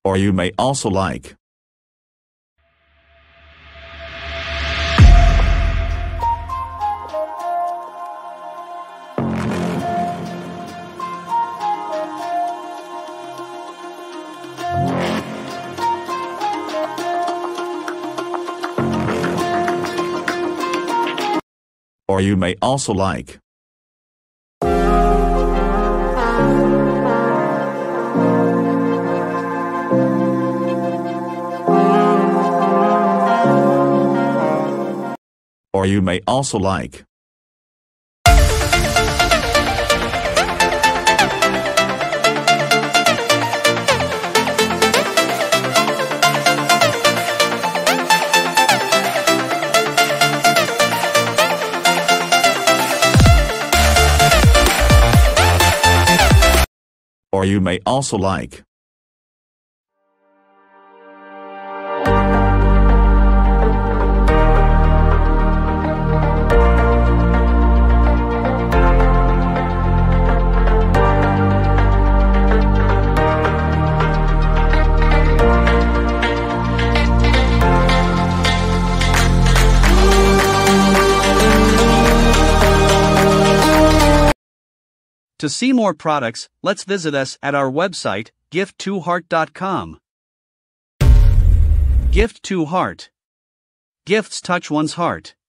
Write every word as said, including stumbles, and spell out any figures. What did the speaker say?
Or you may also like. Or you may also like. Or you may also like. Or you may also like. To see more products, let's visit us at our website, gift to heart dot com. Gift to Heart. Gifts touch one's heart.